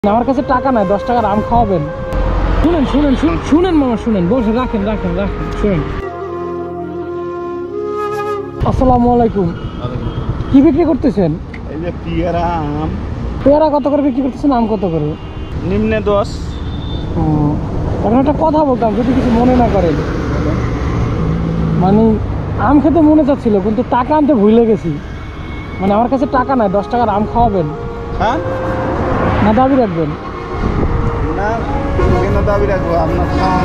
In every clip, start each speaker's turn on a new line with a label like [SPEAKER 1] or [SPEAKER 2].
[SPEAKER 1] আমার কাছে টাকা নাই, 10 টাকার আম খাওয়াবেন? শুনেন শুনেন শুনেন মামা, শুনেন, বসে রাখেন রাখেন রাখেন, শুনেন। আসসালামু আলাইকুম। কি বিক্রি করতেছেন?
[SPEAKER 2] এই যে পেয়ারা আম।
[SPEAKER 1] পেয়ারা কত করে বিক্রি করতেছেন? আম কত করে?
[SPEAKER 2] নিম্নে 10।
[SPEAKER 1] এখন একটা কথা বলতাম, যদি কিছু মনে না করেন। মানে আম খেতে মনে চাচ্ছিল, কিন্তু টাকা আনতে ভুলে গেছি। মানে আমার কাছে টাকা নাই, 10 টাকার আম খাওয়াবেন?
[SPEAKER 2] হ্যাঁ,
[SPEAKER 1] না দাবি রাখবেন?
[SPEAKER 2] না কেন দাবি রাখবো? আপনার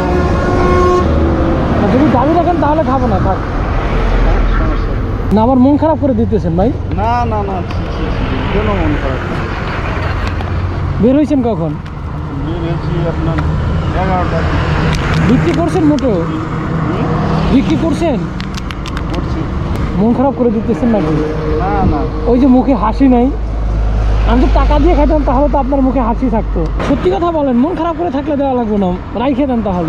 [SPEAKER 1] যদি দাবি রাখেন তাহলে খাবো না, থাক।
[SPEAKER 2] সমস্যা
[SPEAKER 1] না আমার মন খারাপ করে দিতেছেন ভাই।
[SPEAKER 2] না না না, কোনো মন খারাপ না।
[SPEAKER 1] বের হয়েছেন কখন?
[SPEAKER 2] বেরিয়েছি আপনার 11টা।
[SPEAKER 1] বিক্রি করছেন? মোটেও বিক্রি করছেন?
[SPEAKER 2] করছি।
[SPEAKER 1] মন খারাপ করে দিতেছেন নাকি?
[SPEAKER 2] না না,
[SPEAKER 1] ওই যে মুখে হাসি নাই, আমি তো টাকা দিয়ে খাইতাম তাহলে তো আপনার মুখে হাসি থাকতো। সত্যি কথা বলেন, মন খারাপ করে থাকলে দেওয়া লাগবে না, রাইখে দেন তাহলে।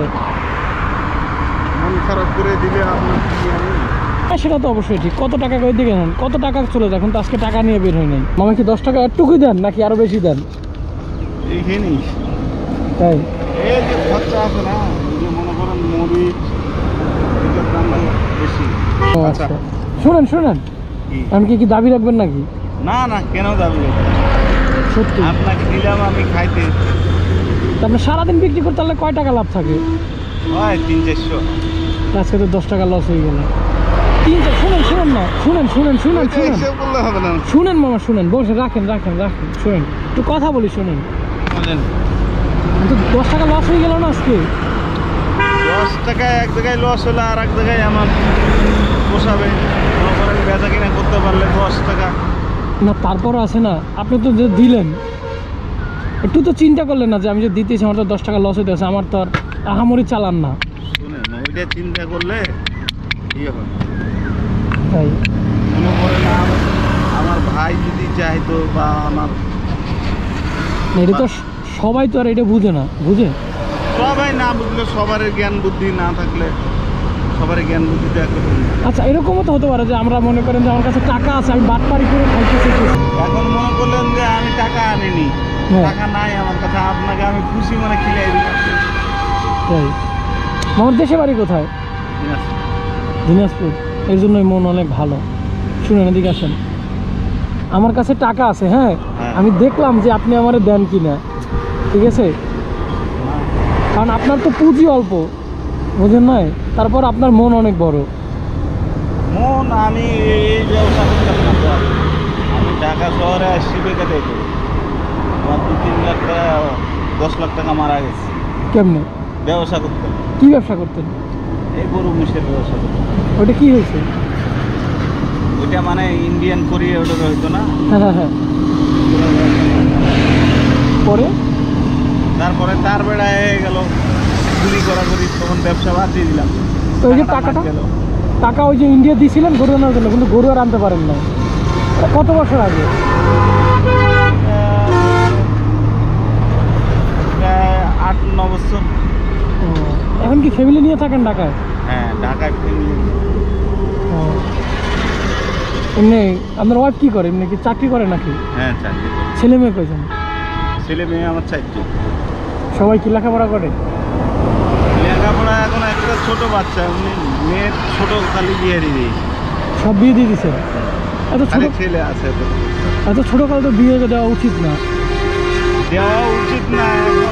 [SPEAKER 2] মন খারাপ করে দিলে আপনার কি আমি?
[SPEAKER 1] সেটা তো অবশ্যই ঠিক। কত টাকা করে দিকে নেন? কত টাকা চলে যায়? এখন তো আজকে টাকা নিয়ে বের হয় নাই। মামা কি 10 টাকা একটুকুই দেন নাকি আরো বেশি দেন?
[SPEAKER 2] এইখানেই
[SPEAKER 1] তাই
[SPEAKER 2] এই যে খরচা আছে না, এই যে মনে করেন মরিচ, এটার দাম বেশি।
[SPEAKER 1] ও আচ্ছা, শুনেন শুনেন,
[SPEAKER 2] কি?
[SPEAKER 1] এমনকি কি দাবি রাখবেন নাকি?
[SPEAKER 2] না না, কেন দাবি রাখবো?
[SPEAKER 1] সত্যি?
[SPEAKER 2] আপনাকে দিলাম আমি খাইতে।
[SPEAKER 1] তারপরে সারাদিন বিক্রি করতে হলে কয় টাকা লাভ থাকে?
[SPEAKER 2] হয় 300-400।
[SPEAKER 1] আজকে তো 10 টাকা লস হয়ে গেল। 300? শুনেন শুনেন না, শুনেন শুনেন শুনেন শুনেন
[SPEAKER 2] এসব বললে হবে না।
[SPEAKER 1] শুনেন মামা, শুনেন, বসে রাখেন রাখেন রাখেন, শুনেন একটু কথা বলি, শুনেন।
[SPEAKER 2] বলেন।
[SPEAKER 1] তো 10 টাকা লস হয়ে গেল না আজকে?
[SPEAKER 2] 10 টাকায় এক জায়গায় লস হলে আর এক জায়গায় আমার পোষাবে। মনে করেন বেচা কিনা করতে পারলে 10 টাকা।
[SPEAKER 1] না তারপরও আছে না, আপনি তো যে দিলেন, একটু তো চিন্তা করলেন না যে আমি যে দিতেছি আমার তো 10 টাকা লস হইতেছে, আমার তো আর আহামরি চালান না।
[SPEAKER 2] শুনেন, ওইটা চিন্তা করলে কি হবে?
[SPEAKER 1] তাই
[SPEAKER 2] মনে করেন আমার ভাই যদি চাইতো বা আমার
[SPEAKER 1] এটা তো সবাই তো আর এটা বুঝে না, বুঝে?
[SPEAKER 2] সবাই না বুঝলে, সবার জ্ঞান বুদ্ধি না থাকলে, সবার জ্ঞান বুদ্ধিতে একরকম না।
[SPEAKER 1] আচ্ছা এরকমও তো হতে পারে যে আমরা মনে করেন যে আমার কাছে টাকা আছে, আমি বাটপারি করে খাইতেছি।
[SPEAKER 2] এখন মনে করলেন যে আমি টাকা আনিনি,
[SPEAKER 1] হ্যাঁ।
[SPEAKER 2] টাকা নাই আমার কাছে, আপনাকে আমি খুশি মানে খিলাই দিচ্ছি।
[SPEAKER 1] তাই আমার দেশে বাড়ি কোথায়? দিনাজপুর। এর জন্যই মন অনেক ভালো। শুনেন, এদিকে আসেন। আমার কাছে টাকা আছে, হ্যাঁ, আমি দেখলাম যে আপনি আমারে দেন কিনা, ঠিক আছে? কারণ আপনার তো পুঁজি অল্প, বুঝেন নাই? তারপর আপনার মন অনেক বড়।
[SPEAKER 2] মন, আমি এই ব্যবসা করতাম না তো। আমি ঢাকা শহরে আসছি বেকার করি। আমার 2-3 লাখ টাকা, 10 লাখ টাকা মারা গেছে।
[SPEAKER 1] কেমনে?
[SPEAKER 2] ব্যবসা করতাম।
[SPEAKER 1] কি ব্যবসা করতেন?
[SPEAKER 2] এই গরু মোষের ব্যবসা করতাম।
[SPEAKER 1] ওটা কি হয়েছে?
[SPEAKER 2] ওইটা মানে ইন্ডিয়ান কোরিয়া ওটা হইতো না।
[SPEAKER 1] হ্যাঁ হ্যাঁ হ্যাঁ। পরে
[SPEAKER 2] তারপরে তার বেড়া হয়ে গেল, গুলি করি, তখন ব্যবসা বাদ দিয়ে দিলাম।
[SPEAKER 1] তো ওই যে টাকাটা,
[SPEAKER 2] গেল
[SPEAKER 1] টাকা ওই যে ইন্ডিয়া দিয়েছিলেন গরু আনার জন্য, কিন্তু গরু আর আনতে পারেন না। কত বছর আগে?
[SPEAKER 2] 8-9 বছর।
[SPEAKER 1] এখন কি ফ্যামিলি নিয়ে থাকেন ঢাকায়?
[SPEAKER 2] হ্যাঁ, ঢাকায় ফ্যামিলি।
[SPEAKER 1] এমনি আপনার ওয়াইফ কি করে? এমনি কি চাকরি করে নাকি?
[SPEAKER 2] হ্যাঁ, চাকরি।
[SPEAKER 1] ছেলে মেয়ে কয়জন?
[SPEAKER 2] ছেলে মেয়ে আমার 4জন।
[SPEAKER 1] সবাই কি লেখাপড়া করে?
[SPEAKER 2] লেখাপড়া এখন একটা ছোট বাচ্চা, উনি মেয়ের ছোট, খালি বিয়ে দিয়ে দিয়েছে।
[SPEAKER 1] সব বিয়ে দিয়ে দিচ্ছে? এত ছোট?
[SPEAKER 2] খালি ছেলে আছে তো।
[SPEAKER 1] এত ছোট কাল তো বিয়ে দেওয়া উচিত না।
[SPEAKER 2] দেওয়া উচিত না, এখন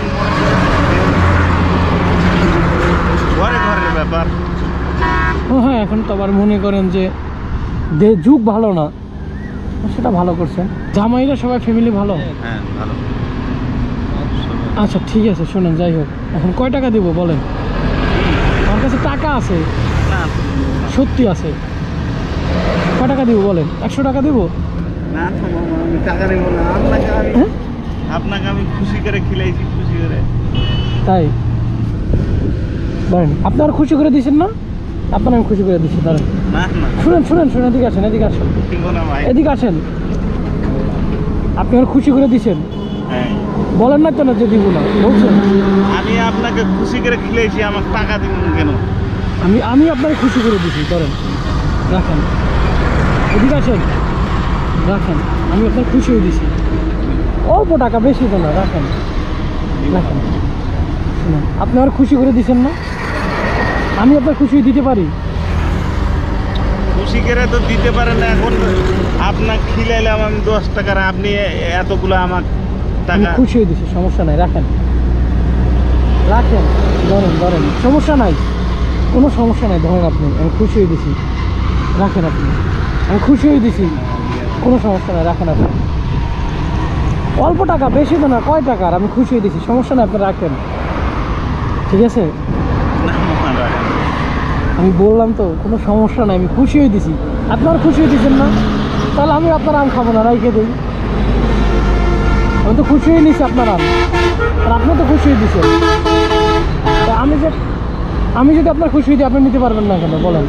[SPEAKER 2] ঘরে ঘরের ব্যাপার।
[SPEAKER 1] ও হ্যাঁ, এখন তো আবার মনে করেন যে যুগ ভালো না, সেটা ভালো করছেন। জামাইরা সবাই ফ্যামিলি ভালো?
[SPEAKER 2] হ্যাঁ, ভালো।
[SPEAKER 1] আচ্ছা ঠিক আছে, শোনেন, যাই হোক, এখন কয় টাকা দিব বলেন? আমার কাছে টাকা আছে,
[SPEAKER 2] না
[SPEAKER 1] সত্যি আছে। কয় টাকা দিব বলেন? 100 টাকা দিব?
[SPEAKER 2] না তো মামা, আমি টাকা নেব না। আপনাকে আমি খুশি করে খিলাইছি, খুশি করে।
[SPEAKER 1] তাই বলেন, আপনার খুশি করে দিয়েছেন না? আপনার আমি খুশি করে দিচ্ছি, দাঁড়ান।
[SPEAKER 2] না না,
[SPEAKER 1] শুনেন শুনেন শুনেন, এদিকে আসেন, এদিকে আসেন,
[SPEAKER 2] ঠিক না ভাই।
[SPEAKER 1] এদিকে আসেন। আপনি আমার খুশি করে দিয়েছেন,
[SPEAKER 2] হ্যাঁ,
[SPEAKER 1] বলেন না কেন যে দিব না, বলছেন?
[SPEAKER 2] আমি আপনাকে খুশি করে খিলাইছি, আমাকে টাকা দিবেন কেন?
[SPEAKER 1] আমি আপনাকে খুশি করে দিছি, ধরেন, রাখেন, এদিকে আসেন, রাখেন, আমি আপনার খুশি হয়ে দিছি। অল্প টাকা, বেশি তো না, রাখেন রাখেন। শুনুন, আপনি আমার খুশি করে দিচ্ছেন না, আমি আপনার খুশি দিতে পারি।
[SPEAKER 2] খুশি করে তো দিতে পারেন না, এখন আপনার খিলাইলাম আমি 10 টাকার, আপনি এতগুলো আমার
[SPEAKER 1] আমি
[SPEAKER 2] টাকা।
[SPEAKER 1] খুশি হয়ে দিচ্ছি, সমস্যা নাই, রাখেন রাখেন, ধরেন ধরেন, সমস্যা নাই, কোনো সমস্যা নাই, ধরেন আপনি, আমি খুশি হয়ে দিছি, রাখেন আপনি, আমি খুশি হয়ে দিছি, কোনো সমস্যা নাই, রাখেন আপনি। অল্প টাকা, বেশি তো না, কয় টাকার, আমি খুশি হয়ে দিছি, সমস্যা নাই, আপনি রাখেন, ঠিক আছে?
[SPEAKER 2] না মামা, রাখেন।
[SPEAKER 1] আমি বললাম তো কোনো সমস্যা নাই, আমি খুশি হয়ে দিছি, আপনার খুশি হয়ে দিচ্ছেন না, তাহলে আমি আপনার আম খাবো না, রাইখে দিই। আমি তো খুশি হয়ে নিছি আপনার আম, আর আপনি তো খুশি হয়ে দিচ্ছেন। তা আমি যদি আপনার খুশি হয়ে দিই, আপনি নিতে পারবেন না কেন বলেন?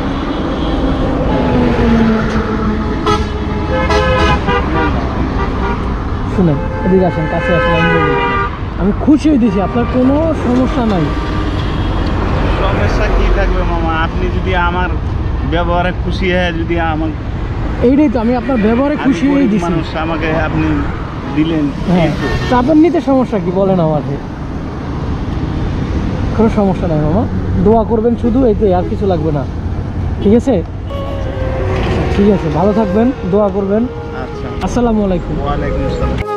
[SPEAKER 1] শুনেন, এদিকে আসেন, কাছে আসেন, আমি বলি, আমি খুশি হয়ে দিছি, আপনার কোনো সমস্যা নাই।
[SPEAKER 2] সমস্যা কি থাকবে মামা, আপনি যদি আমার ব্যবহারে খুশি হয়, যদি আমার
[SPEAKER 1] এইটাই তো, আমি আপনার ব্যবহারে
[SPEAKER 2] আমি
[SPEAKER 1] খুশি হয়ে
[SPEAKER 2] গরিব
[SPEAKER 1] দিছি।
[SPEAKER 2] মানুষ, আমাকে আপনি দিলেন,
[SPEAKER 1] হ্যাঁ,
[SPEAKER 2] এই তো।
[SPEAKER 1] তা আপনার নিতে সমস্যা কি বলেন আমাকে? কোনো সমস্যা নাই মামা, দোয়া করবেন শুধু, এই তো, আর কিছু লাগবে না, ঠিক আছে? ঠিক আছে, ভালো থাকবেন, দোয়া করবেন।
[SPEAKER 2] আচ্ছা,
[SPEAKER 1] আসসালামু আলাইকুম।
[SPEAKER 2] ওয়ালাইকুম আসসালাম।